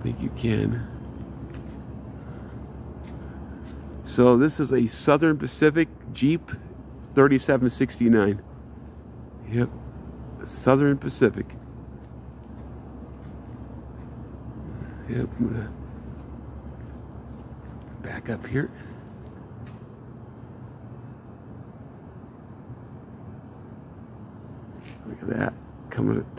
think you can. So this is a Southern Pacific Jeep 3769. Yep, Southern Pacific. Yep, I'm gonna back up here. Look at that coming at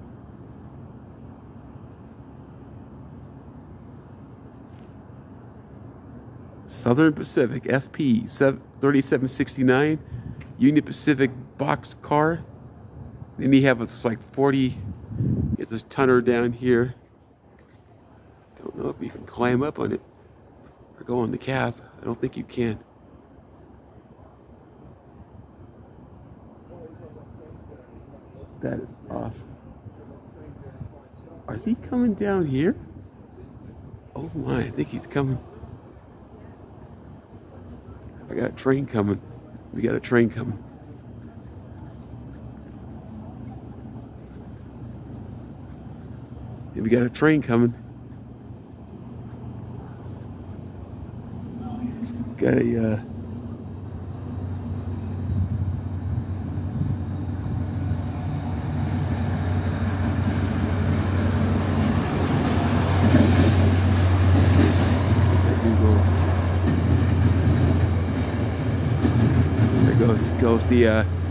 Southern Pacific SP 3769 Union Pacific box car. Then you have it's like 40. Get this tonner down here. Don't know if you can climb up on it or go on the cab. I don't think you can. That is off. Is he coming down here? Oh my, I think he's coming. I got a train coming. We got a train coming. Yeah, we got a train coming. Got a goes the